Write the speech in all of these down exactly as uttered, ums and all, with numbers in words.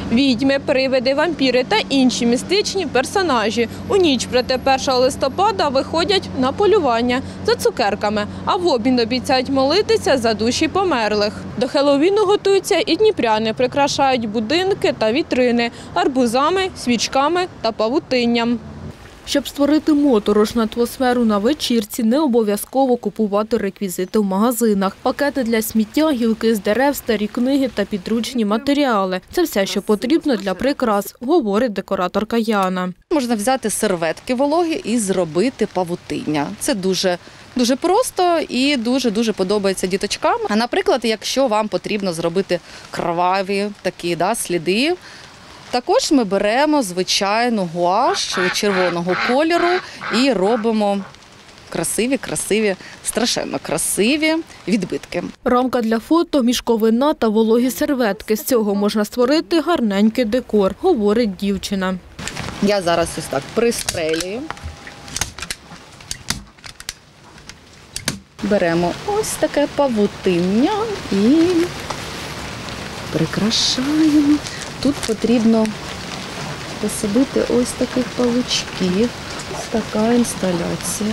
Відьми, привиди, вампіри та інші містичні персонажі у ніч проти першого листопада виходять на полювання за цукерками, а в обмін обіцяють молитися за душі померлих. До Хеллоуіну готуються і дніпряни, прикрашають будинки та вітрини арбузами, свічками та павутинням. Щоб створити моторошну атмосферу на вечірці, не обов'язково купувати реквізити в магазинах. Пакети для сміття, гілки з дерев, старі книги та підручні матеріали – це все, що потрібно для прикрас, говорить декораторка Яна. Можна взяти серветки вологі і зробити павутиння. Це дуже Дуже просто і дуже-дуже подобається діточкам. А, наприклад, якщо вам потрібно зробити кроваві такі да, сліди, також ми беремо звичайну гуаш червоного кольору і робимо красиві-красиві, страшенно красиві відбитки. Рамка для фото, мішковина та вологі серветки. З цього можна створити гарненький декор, говорить дівчина. Я зараз ось так пристрелюю. Беремо ось таке павутиння і прикрашаємо. Тут потрібно посадити ось таких павучків. Ось така інсталяція.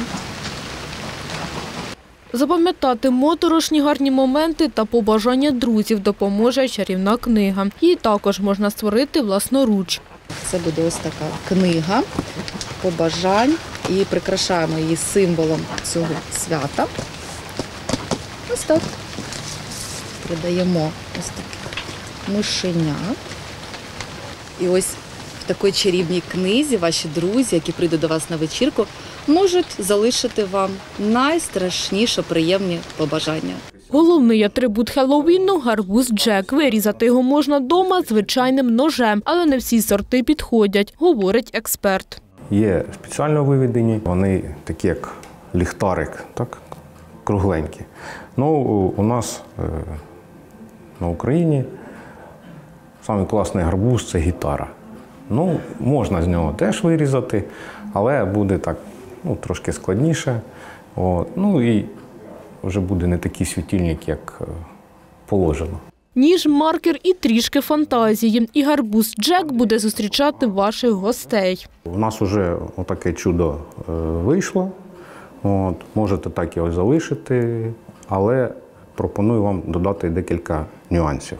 Запам'ятати моторошні гарні моменти та побажання друзів допоможе чарівна книга. Її також можна створити власноруч. Це буде ось така книга побажань і прикрашаємо її символом цього свята. Ось так. Придаємо ось таких мишенят. І ось в такій чарівній книзі ваші друзі, які прийдуть до вас на вечірку, можуть залишити вам найстрашніше приємні побажання. Головний атрибут Хеллоуіну – гарбуз Джек. Вирізати його можна вдома звичайним ножем, але не всі сорти підходять, говорить експерт. Є спеціально виведені, вони такі як ліхтарик, так, кругленькі. Ну, у нас е, на Україні самий класний гарбуз – це гітара. Ну, можна з нього теж вирізати, але буде так, ну, трошки складніше. От. Ну і вже буде не такий світильник, як положено. Ніж, маркер і трішки фантазії. І гарбуз Джек буде зустрічати ваших гостей. У нас вже отаке чудо вийшло. От. Можете так його залишити, але пропоную вам додати декілька нюансів.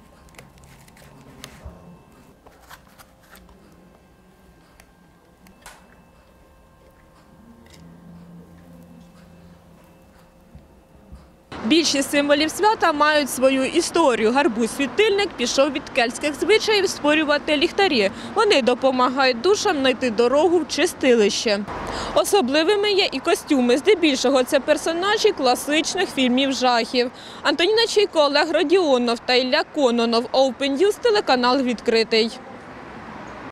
Більшість символів свята мають свою історію. Гарбуз-світильник пішов від кельтських звичаїв створювати ліхтарі. Вони допомагають душам знайти дорогу в чистилище. Особливими є і костюми. Здебільшого це персонажі класичних фільмів жахів. Антоніна Чайко, Олег Родіонов та Ілля Кононов. Open News, телеканал «Відкритий».